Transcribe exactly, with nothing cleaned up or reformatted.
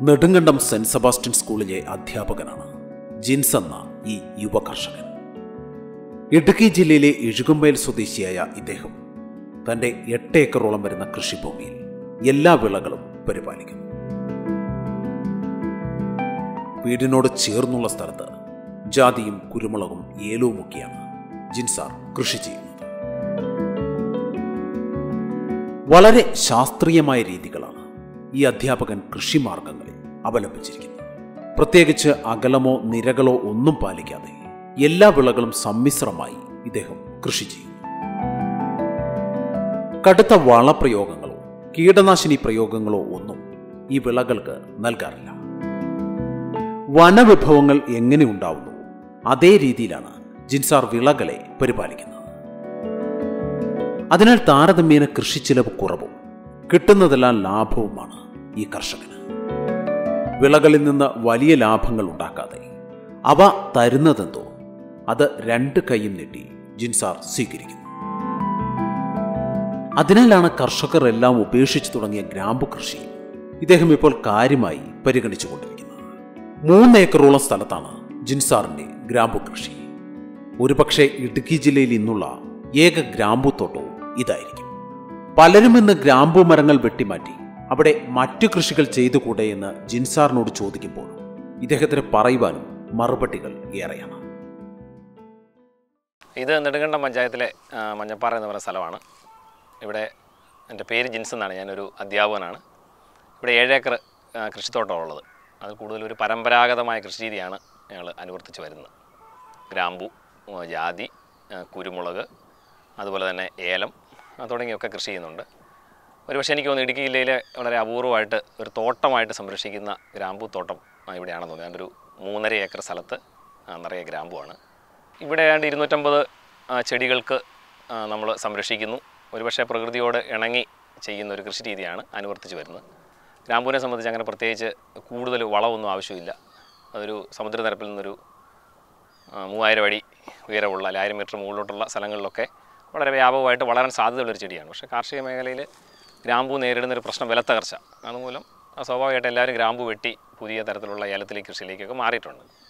Nedumkandam saint Sebastian സ്കൂളിലെ അധ്യാപകനാണ് ജിൻസ് എന്ന ഈ യുവ കർഷകൻ. ഇടുക്കി ജില്ലയിലെ ഇഴുകുമ്പേൽ സ്വദേശിയായ ഇദ്ദേഹം തന്റെ എട്ട് ഏക്കറോളം വരുന്ന കൃഷിഭൂമിയിൽ എല്ലാ വിളകളും പരിപാലിക്കുന്നു. വീടിനോട് ചേർന്നുള്ള സ്ഥലത്ത് ജാതിയും കുരുമുളകും ഏലവുമൊക്കെയാണ് ജിൻസാർ കൃഷി ചെയ്യുന്നത്. വളരെ ശാസ്ത്രീയമായ രീതികളാണ് ഈ അധ്യാപകൻ കൃഷിമാർഗങ്ങളിൽ അവലംബിച്ചിരിക്കുന്നത്. പ്രത്യേകിച്ച് അകലമോ നിരകളോ ഒന്നും പാലിക്കാതെ എല്ലാ വിളകളും സമ്മിശ്രമായി ഇദ്ദേഹം കൃഷി ചെയ്യുന്നു. കടുത്ത വളപ്രയോഗങ്ങളോ കീടനാശിനി പ്രയോഗങ്ങളോ ഒന്നും ഈ വിളകൾക്ക് നൽകാറില്ല. വനവിഭവങ്ങൾ എങ്ങനെ ഉണ്ടാവുന്നു അതേ രീതിയിലാണ് ജിൻസാർ വിളകളെ പരിപാലിക്കുന്നത്. അതിനാൽ താരതമ്യേന കൃഷി ചിലവ് കുറവും കിട്ടുന്നതെല്ലാം ലാഭവുമാണ് ഈ കർഷകന്. വിളകളിൽ നിന്ന് വലിയ ലാഭങ്ങൾ ഉണ്ടാക്കാതെ അവ തരുന്നതെന്തോ അത് രണ്ട് കൈയും നീട്ടി ജിൻസാർ സ്വീകരിക്കുന്നു. അതിനാലാണ് കർഷകർ എല്ലാം ഉപേക്ഷിച്ചു തുടങ്ങിയ ഗ്രാമ്പു കൃഷി ഇദ്ദേഹം ഇപ്പോൾ കാര്യമായി പരിഗണിച്ചുകൊണ്ടിരിക്കുന്നത്. മൂന്ന് ഏക്കറോളം സ്ഥലത്താണ് ജിൻസാറിന്റെ ഗ്രാമ്പു കൃഷി. ഒരുപക്ഷെ ഇടുക്കി ജില്ലയിൽ ഇന്നുള്ള ഏക ഗ്രാമ്പു തോട്ടവും ഇതായിരിക്കും. പലരും ഇന്ന് ഗ്രാമ്പു മരങ്ങൾ വെട്ടിമാറ്റി അവിടെ മറ്റു കൃഷികൾ ചെയ്തുകൂടെ എന്ന് ജിൻസാറിനോട് ചോദിക്കുമ്പോൾ ഇദ്ദേഹത്തിന് പറയുവാനും മറുപടികൾ ഏറെയാണ്. ഇത് നെടുങ്കണ്ടം പഞ്ചായത്തിലെ മഞ്ഞപ്പാറ എന്ന് പറയുന്ന സ്ഥലമാണ്. ഇവിടെ എൻ്റെ പേര് ജിൻസ് എന്നാണ്, ഞാനൊരു അധ്യാപകനാണ്. ഇവിടെ ഏഴേക്കർ കൃഷിത്തോട്ടമുള്ളത്. അത് കൂടുതലൊരു പരമ്പരാഗതമായ കൃഷി രീതിയാണ് ഞങ്ങൾ അനുവർത്തിച്ച് വരുന്നത്. ഗ്രാമ്പു, ജാതി, കുരുമുളക്, അതുപോലെ തന്നെ ഏലം തുടങ്ങിയൊക്കെ കൃഷി ചെയ്യുന്നുണ്ട്. ഒരുപക്ഷെ എനിക്ക് തോന്നുന്നു ഇടുക്കി ജില്ലയിലെ വളരെ അപൂർവമായിട്ട് ഒരു തോട്ടമായിട്ട് സംരക്ഷിക്കുന്ന ഗ്രാമ്പു തോട്ടം ഇവിടെയാണെന്ന് തോന്നുന്നു. ഞാനൊരു മൂന്നര ഏക്കർ സ്ഥലത്ത് നിറയെ ഗ്രാമ്പുവാണ്. ഇവിടെ ഏതാണ്ട് ഇരുന്നൂറ്റമ്പത് ചെടികൾക്ക് നമ്മൾ സംരക്ഷിക്കുന്നു. ഒരുപക്ഷെ പ്രകൃതിയോട് ഇണങ്ങി ചെയ്യുന്ന ഒരു കൃഷി രീതിയാണ് അനുവർത്തിച്ച് വരുന്നത്. ഗ്രാമ്പുവിനെ സംബന്ധിച്ച് അങ്ങനെ പ്രത്യേകിച്ച് കൂടുതൽ വളമൊന്നും ആവശ്യമില്ല. അതൊരു സമുദ്രനിരപ്പിൽ നിന്നൊരു മൂവായിരം അടി ഉയരമുള്ള അല്ലെങ്കിൽ ആയിരം മീറ്റർ മുകളിലോട്ടുള്ള സ്ഥലങ്ങളിലൊക്കെ വളരെ വ്യാപകമായിട്ട് വളരാൻ സാധ്യതയുള്ളൊരു ചെടിയാണ്. പക്ഷേ കാർഷിക മേഖലയിൽ ഗ്രാമ്പു നേരിടുന്നൊരു പ്രശ്നം വില തകർച്ച. അതുമൂലം സ്വാഭാവികമായിട്ട് എല്ലാവരും ഗ്രാമ്പു വെട്ടി പുതിയ തരത്തിലുള്ള ഏലത്തിലേക്ക് കൃഷിയിലേക്കൊക്കെ മാറിയിട്ടുണ്ട്.